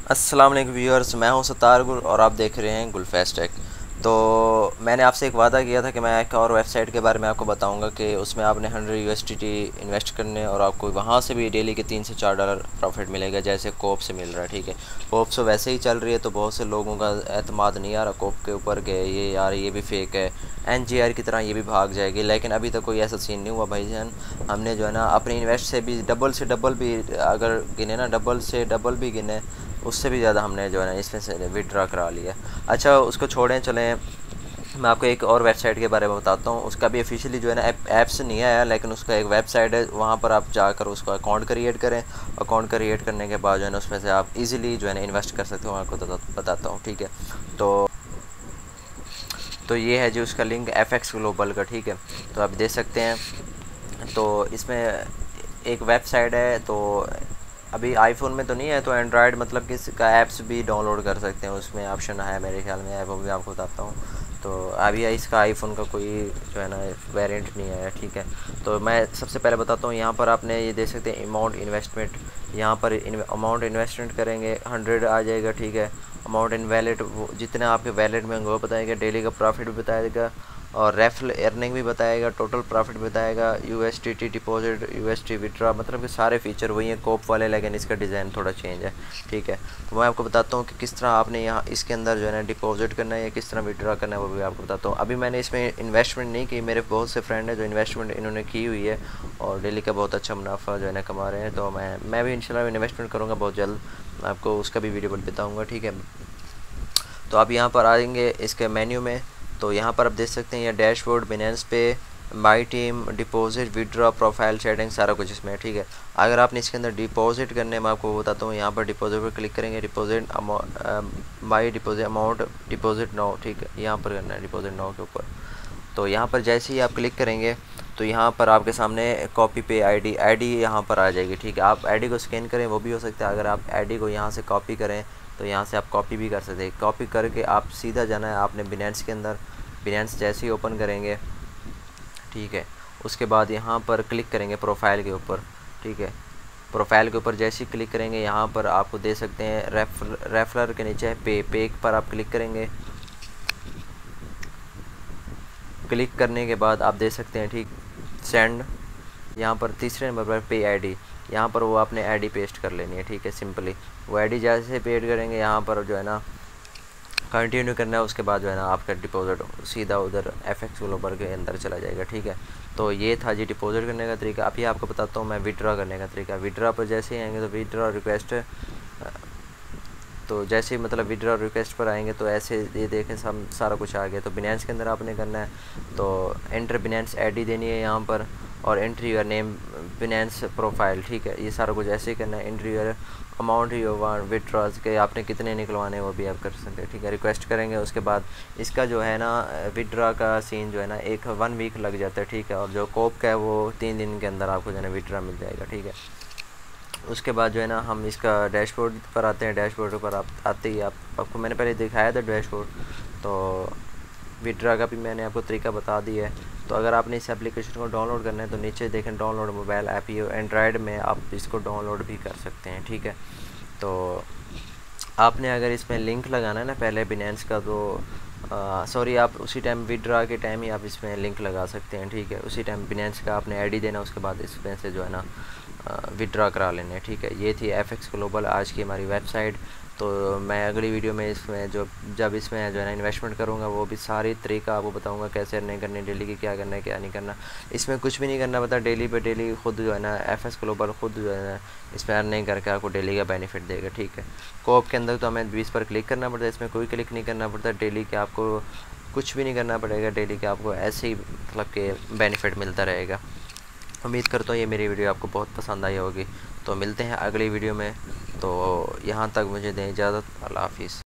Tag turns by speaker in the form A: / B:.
A: अस्सलाम वालेकुम व्यूअर्स, मैं हूं सत्तार गुल और आप देख रहे हैं गुलफेस्ट टेक। तो मैंने आपसे एक वादा किया था कि मैं एक और वेबसाइट के बारे में आपको बताऊंगा कि उसमें आपने 100 USDT इन्वेस्ट करने और आपको वहां से भी डेली के $3 से $4 प्रॉफिट मिलेगा, जैसे कोप से मिल रहा है। ठीक है, कोप से वैसे ही चल रही है तो बहुत से लोगों का एतमाद नहीं आ रहा कोप के ऊपर कि ये यार ये भी फेक है, NGR की तरह ये भी भाग जाएगी। लेकिन अभी तक कोई ऐसा सीन नहीं हुआ भाईजान। हमने जो है ना अपनी इन्वेस्ट से भी डबल से डबल भी, अगर गिने ना डबल से डबल भी गिने, उससे भी ज़्यादा हमने जो है ना इसमें से विड्रा करा लिया। अच्छा, उसको छोड़ें, चलें मैं आपको एक और वेबसाइट के बारे में बताता हूँ। उसका भी ऑफिशियली जो है ना ऐप्स नहीं आया, लेकिन उसका एक वेबसाइट है, वहाँ पर आप जाकर उसका अकाउंट क्रिएट करें। अकाउंट क्रिएट करने के बाद जो है ना उसमें से आप इजीली जो है ना इन्वेस्ट कर सकते हो। मैं आपको बताता हूँ, ठीक है। तो ये है जो उसका लिंक FX ग्लोबल का, ठीक है। तो आप देख सकते हैं, तो इसमें एक वेबसाइट है। तो अभी आईफोन में तो नहीं है, तो एंड्रॉयड मतलब कि इसका ऐप्स भी डाउनलोड कर सकते हैं, उसमें ऑप्शन है मेरे ख्याल में, वो भी आपको बताता हूँ। तो अभी इसका आईफोन का कोई जो है ना वेरिएंट नहीं आया, ठीक है। तो मैं सबसे पहले बताता हूँ, यहाँ पर आपने ये देख सकते हैं अमाउंट इन्वेस्टमेंट। यहाँ पर अमाउंट इन्वेस्टमेंट करेंगे 100 आ जाएगा, ठीक है। अमाउंट इन वैलेट, जितने आपके वैलेट में होंगे वो बताएगा। डेली का प्रॉफिट भी बताएगा और रेफरल अर्निंग भी बताएगा, टोटल प्रॉफिट बताएगा, USDT डिपॉजिट, USD विड्रॉ, मतलब कि सारे फीचर वही हैं कोप वाले, लेकिन इसका डिज़ाइन थोड़ा चेंज है, ठीक है। तो मैं आपको बताता हूँ कि किस तरह आपने यहाँ इसके अंदर जो है ना डिपॉजिट करना है या किस तरह विड्रॉ करना है, वो भी आपको बताता हूँ। अभी मैंने इसमें इन्वेस्टमेंट नहीं की, मेरे बहुत से फ्रेंड हैं जो इन्वेस्टमेंट इन्होंने की हुई है और डेली का बहुत अच्छा मुनाफा जो है ना कमा रहे हैं। तो मैं भी इंशाल्लाह इन्वेस्टमेंट करूँगा बहुत जल्द, आपको उसका भी वीडियो बताऊँगा, ठीक है। तो आप यहाँ पर आएंगे इसके मेन्यू में, तो यहाँ पर आप देख सकते हैं ये dashboard, Binance pay, my team, deposit, withdraw, profile setting, सारा कुछ इसमें है, ठीक है। अगर आपने इसके अंदर डिपॉजिट करने, मैं आपको बताता हूँ, यहाँ पर डिपॉजिट पर क्लिक करेंगे, deposit my deposit amount, deposit now, ठीक है, यहाँ पर करना है डिपॉजिट नाउ के ऊपर। तो यहाँ पर जैसे ही आप क्लिक करेंगे तो यहाँ पर आपके सामने कॉपी पे आईडी यहाँ पर आ जाएगी, ठीक है। आप आईडी को स्कैन करें वो भी हो सकता है, अगर आप आईडी को यहाँ से कॉपी करें तो यहाँ से आप कॉपी भी कर सकते हैं। कॉपी करके आप सीधा जाना है आपने बिनेंस के अंदर। बिनेंस जैसे ही ओपन करेंगे, ठीक है, उसके बाद यहाँ पर क्लिक करेंगे प्रोफाइल के ऊपर, ठीक है। प्रोफाइल के ऊपर जैसे ही क्लिक करेंगे, यहाँ पर आपको दे सकते हैं रेफरर के नीचे पे पर आप क्लिक करेंगे। क्लिक करने के बाद आप दे सकते हैं, ठीक, सेंड। यहाँ पर तीसरे नंबर पर पे आईडी, यहाँ पर वो आपने आईडी पेस्ट कर लेनी है, ठीक है। सिंपली वो आईडी जैसे पेड करेंगे, यहाँ पर जो है ना कंटिन्यू करना है, उसके बाद जो है ना आपका डिपॉजिट सीधा उधर FX ग्लोबल के अंदर चला जाएगा, ठीक है। तो ये था जी डिपॉजिट करने का तरीका। अभी आपको बताता हूँ मैं विड्रॉ करने का तरीका। विड्रॉ पर जैसे ही आएंगे तो विड्रॉ रिक्वेस्ट, तो जैसे ही मतलब विड्रॉ रिक्वेस्ट पर आएंगे तो ऐसे ये देखें सब सारा कुछ आ गया। तो बिनेंस के अंदर आपने करना है, तो एंटर बिनेंस आईडी देनी है यहाँ पर, और entry your name Binance profile, ठीक है। ये सारा कुछ ऐसे ही करना है। Entry your amount you want withdraws के, आपने कितने निकलवाने हैं वो भी आप कर सकते हैं, ठीक है। रिक्वेस्ट करेंगे, उसके बाद इसका जो है ना विड्रॉ का सीन जो है ना 1 वीक लग जाता है, ठीक है। और जो कोप का है वो 3 दिन के अंदर आपको जो है ना विड्रॉ मिल जाएगा, ठीक है। उसके बाद जो है ना हम इसका डैशबोर्ड पर आते हैं। डैशबोर्ड पर आप आते ही आपको मैंने पहले दिखाया था डैशबोर्ड, तो विड्रा का भी मैंने आपको तरीका बता दिया है। तो अगर आपने इस एप्लीकेशन को डाउनलोड करना है तो नीचे देखें डाउनलोड मोबाइल ऐप, ये एंड्रॉयड में आप इसको डाउनलोड भी कर सकते हैं, ठीक है। तो आपने अगर इसमें लिंक लगाना है ना पहले बिनेंस का, तो सॉरी, आप उसी टाइम विड्रा के टाइम ही आप इसमें लिंक लगा सकते हैं, ठीक है। उसी टाइम बिनेंस का आपने आईडी देना, उसके बाद इसमें से जो है ना विड्रा करा लेने, ठीक है। ये थी FX ग्लोबल आज की हमारी वेबसाइट। तो मैं अगली वीडियो में इसमें जब इसमें जो है ना इन्वेस्टमेंट करूँगा वो भी सारी तरीका आपको बताऊँगा, कैसे अर्निंग करनी, डेली की क्या करना है क्या नहीं करना। इसमें कुछ भी नहीं करना पता, डेली पे डेली खुद जो है ना FX ग्लोबल खुद जो है ना इसमें अर्निंग करके आपको डेली का बेनिफिट देगा, ठीक है। कोप के अंदर तो हमें 20 पर क्लिक करना पड़ता है, इसमें कोई क्लिक नहीं करना पड़ता। डेली के आपको कुछ भी नहीं करना पड़ेगा, डेली के आपको ऐसे ही मतलब के बेनिफिट मिलता रहेगा। उम्मीद करता हूँ ये मेरी वीडियो आपको बहुत पसंद आई होगी। तो मिलते हैं अगली वीडियो में, तो यहाँ तक मुझे दें इजाज़त। अल्लाह हाफिज़।